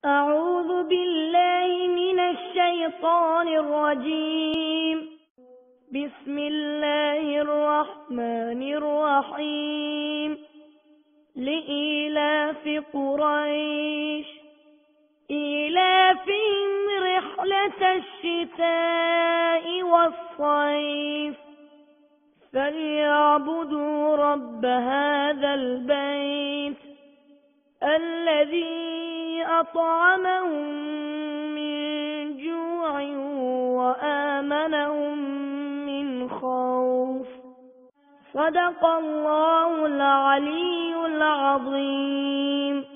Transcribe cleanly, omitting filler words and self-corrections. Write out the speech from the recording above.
أعوذ بالله من الشيطان الرجيم. بسم الله الرحمن الرحيم. لإيلاف قريش إيلافهم رحلة الشتاء والصيف فليعبدوا رب هذا البيت الذي أطعمهم من جوع وآمنهم من خوف. صدق الله العلي العظيم.